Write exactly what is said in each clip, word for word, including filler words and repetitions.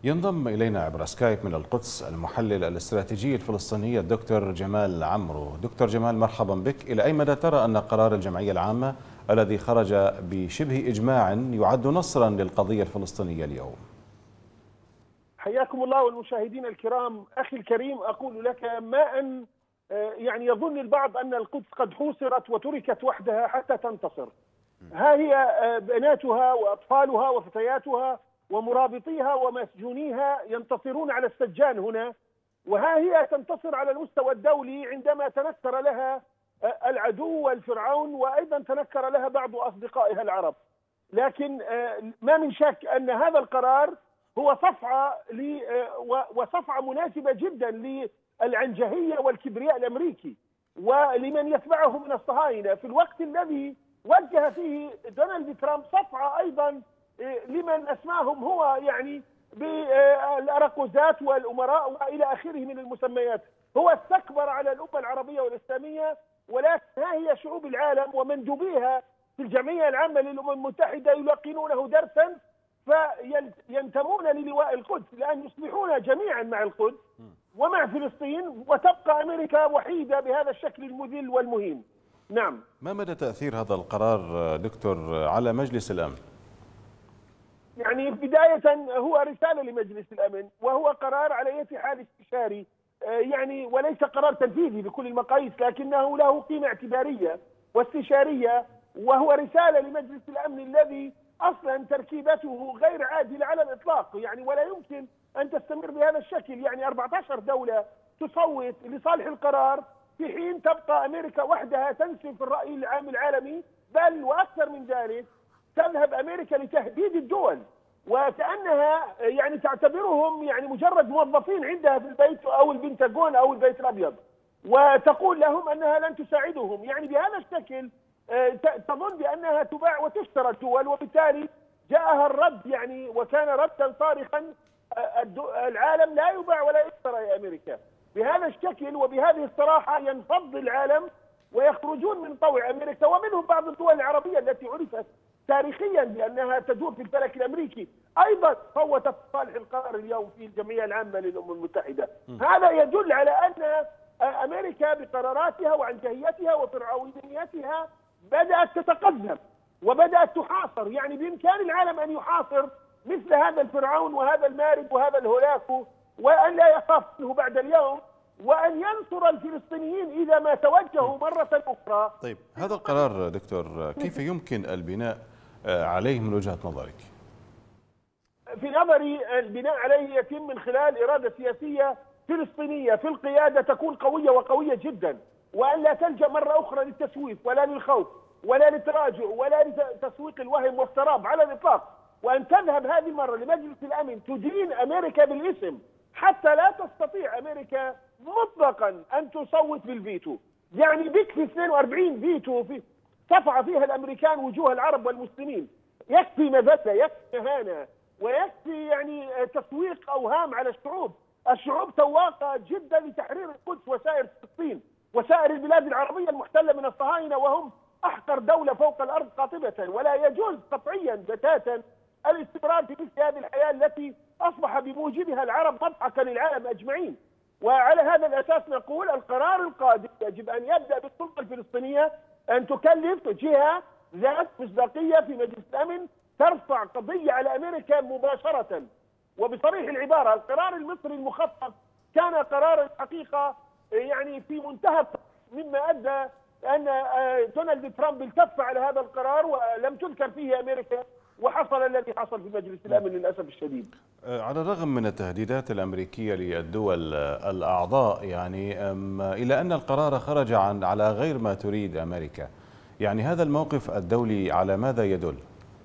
ينضم إلينا عبر سكايب من القدس المحلل الاستراتيجي الفلسطيني الدكتور جمال عمرو. دكتور جمال، مرحبا بك. إلى أي مدى ترى أن قرار الجمعية العامة الذي خرج بشبه إجماع يعد نصرا للقضية الفلسطينية اليوم؟ حياكم الله والمشاهدين الكرام. أخي الكريم، أقول لك ما أن يعني يظن البعض أن القدس قد حوصرت وتركت وحدها حتى تنتصر. ها هي بناتها وأطفالها وفتياتها ومرابطيها ومسجونيها ينتصرون على السجان هنا، وها هي تنتصر على المستوى الدولي عندما تنكر لها العدو والفرعون، وأيضا تنكر لها بعض أصدقائها العرب. لكن ما من شك أن هذا القرار هو صفعة وصفعة مناسبة جدا للعنجهية والكبرياء الأمريكي ولمن يتبعه من الصهاينة، في الوقت الذي وجه فيه دونالد ترامب صفعة أيضا لمن أسماهم هو يعني بالأراكوزات والأمراء وإلى آخره من المسميات. هو استكبر على الأمة العربية والإسلامية، ولكن ها هي شعوب العالم ومندوبيها في الجمعية العامة للأمم المتحدة يلقنونه درسا فينتمون للواء القدس، لأن يصبحون جميعا مع القدس ومع فلسطين، وتبقى أمريكا وحيدة بهذا الشكل المذل والمهين. نعم. ما مدى تأثير هذا القرار دكتور على مجلس الأمن؟ يعني بداية هو رسالة لمجلس الأمن، وهو قرار على أي حال استشاري، يعني وليس قرار تنفيذي بكل المقاييس، لكنه له قيمة اعتبارية واستشارية، وهو رسالة لمجلس الأمن الذي أصلا تركيبته غير عادلة على الإطلاق، يعني ولا يمكن أن تستمر بهذا الشكل. يعني أربعة عشر دولة تصوت لصالح القرار في حين تبقى أمريكا وحدها تنسف الرأي العام العالمي، بل وأكثر من ذلك تذهب أمريكا لتهديد الدول، وكأنها يعني تعتبرهم يعني مجرد موظفين عندها في البيت أو البنتاغون أو البيت الأبيض، وتقول لهم أنها لن تساعدهم. يعني بهذا الشكل تظن بأنها تباع وتشترى الدول، وبالتالي جاءها الرد يعني وكان ردا صارخا: العالم لا يباع ولا يشترى يا أمريكا. بهذا الشكل وبهذه الصراحة ينفض العالم ويخرجون من طوع أمريكا، ومنهم بعض الدول العربية التي عرفت تاريخيا بأنها تدور في الفلك الأمريكي أيضا صوتت صالح القرار اليوم في الجمعية العامة للأمم المتحدة. م. هذا يدل على أن أمريكا بقراراتها وعنجهيتها وفرعونيتها بدأت تتقدم وبدأت تحاصر. يعني بإمكان العالم أن يحاصر مثل هذا الفرعون وهذا المارد وهذا الهولاكو، وأن لا يخاف منه بعد اليوم، وأن ينصر الفلسطينيين إذا ما توجهوا مرة أخرى. طيب، هذا القرار دكتور كيف يمكن البناء عليه من وجهة نظرك؟ في نظري البناء عليه يتم من خلال إرادة سياسية فلسطينية في القيادة تكون قوية وقوية جدا، وأن لا تلجأ مرة أخرى للتسويف ولا للخوف ولا للتراجع ولا لتسويق الوهم والاضطراب على الإطلاق، وأن تذهب هذه المرة لمجلس الأمن تدين أمريكا بالاسم حتى لا تستطيع أمريكا مطلقا أن تصوت بالفيتو. يعني بيكفي اثنين وأربعين فيتو في صفع فيها الأمريكان وجوه العرب والمسلمين، يكفي مذلة، يكفي مهانة، ويكفي يعني تسويق أوهام على الشعوب. الشعوب تواقة جدا لتحرير القدس وسائر فلسطين وسائر البلاد العربية المحتلة من الصهاينة، وهم أحقر دولة فوق الأرض قاطبة، ولا يجوز قطعيا بتاتا الاستمرار في مثل هذه الحياة التي أصبح بموجبها العرب مضحكا للعالم أجمعين. وعلى هذا الأساس نقول القرار القادم يجب أن يبدأ بالسلطة الفلسطينية أن تكلف جهة ذات مصداقية في مجلس الأمن ترفع قضية على أمريكا مباشرة. وبصريح العبارة القرار المصري المخطط كان قرار الحقيقة يعني في منتهى، مما أدى أن دونالد ترامب التف على هذا القرار ولم تذكر فيه أمريكا، وحصل الذي حصل في مجلس الأمن للأسف الشديد. على الرغم من التهديدات الأمريكية للدول الأعضاء، يعني إلى أن القرار خرج عن على غير ما تريد أمريكا، يعني هذا الموقف الدولي على ماذا يدل؟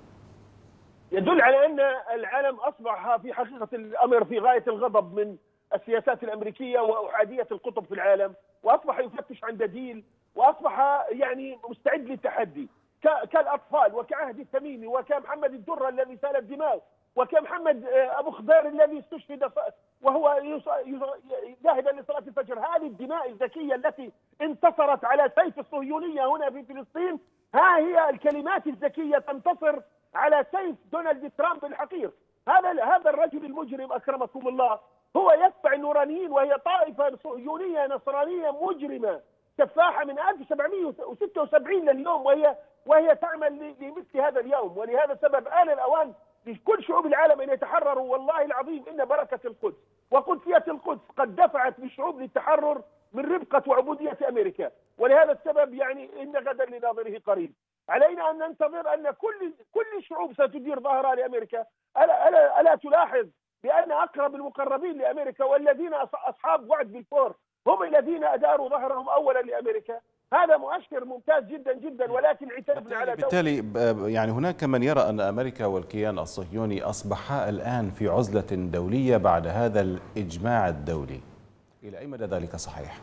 يدل على أن العالم أصبح في حقيقة الأمر في غاية الغضب من السياسات الأمريكية وأحادية القطب في العالم، وأصبح يفتش عن بديل، وأصبح يعني مستعد للتحدي كالأطفال وكعهد التميمي وكمحمد الدرة الذي سال الدماء وكمحمد أبو خضير الذي استشهد وهو ذاهبا لصلاة الفجر. هذه الدماء الزكية التي انتصرت على سيف الصهيونية هنا في فلسطين، ها هي الكلمات الزكية تنتصر على سيف دونالد ترامب الحقير. هذا هذا الرجل المجرم اكرمكم الله هو يتبع النورانيين، وهي طائفه صهيونيه نصرانيه مجرمه سفاحه من ألف وسبعمئة وستة وسبعين لليوم، وهي وهي تعمل لمثل هذا اليوم. ولهذا السبب آن الأوان لكل شعوب العالم ان يتحرروا. والله العظيم ان بركه القدس وقدسيه القدس قد دفعت بالشعوب للتحرر من ربقه وعبوديه امريكا، ولهذا السبب يعني ان غدا لناظره قريب. علينا ان ننتظر ان كل كل الشعوب ستدير ظهرها لامريكا. الا الا الا تلاحظ بان اقرب المقربين لامريكا والذين اصحاب وعد بالفور هم الذين اداروا ظهرهم اولا لامريكا. هذا مؤشر ممتاز جدا جدا، ولكن عتبنا على بالتالي يعني هناك من يرى ان امريكا والكيان الصهيوني اصبحا الان في عزله دوليه بعد هذا الاجماع الدولي. الى اي مدى ذلك صحيح؟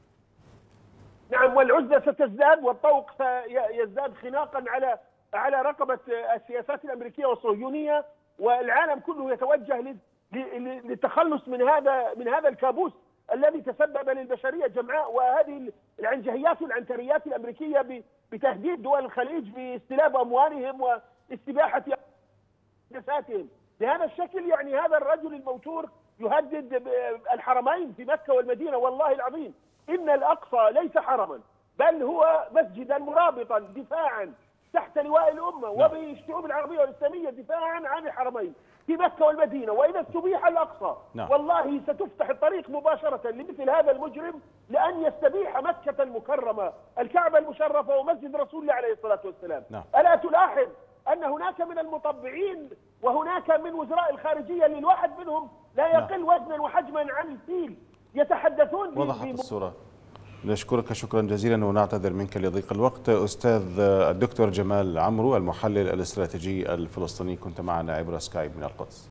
نعم، والعزله ستزداد والطوق سيزداد خناقا على على رقبه السياسات الامريكيه والصهيونيه، والعالم كله يتوجه للتخلص من هذا من هذا الكابوس الذي تسبب للبشريه جمعاء، وهذه العنجهيات والعنتريات الامريكيه بتهديد دول الخليج باستلاب اموالهم واستباحه سياساتهم. بهذا الشكل يعني هذا الرجل الموتور يهدد الحرمين في مكه والمدينه. والله العظيم ان الاقصى ليس حرما بل هو مسجدا مرابطا دفاعا تحت لواء الامه وبالشعوب العربيه والاسلاميه دفاعا عن الحرمين في مكة والمدينة. وإذا استبيح الأقصى نعم. والله ستفتح الطريق مباشرة لمثل هذا المجرم لأن يستبيح مكة المكرمة الكعبة المشرفة ومسجد رسول الله عليه الصلاة والسلام نعم. ألا تلاحظ أن هناك من المطبعين وهناك من وزراء الخارجية اللي الواحد منهم لا يقل نعم. وزنا وحجما عن الفيل يتحدثون. وضحت الصورة. نشكرك شكرا جزيلا ونعتذر منك لضيق الوقت. أستاذ الدكتور جمال عمرو المحلل الاستراتيجي الفلسطيني كنت معنا عبر سكايب من القدس.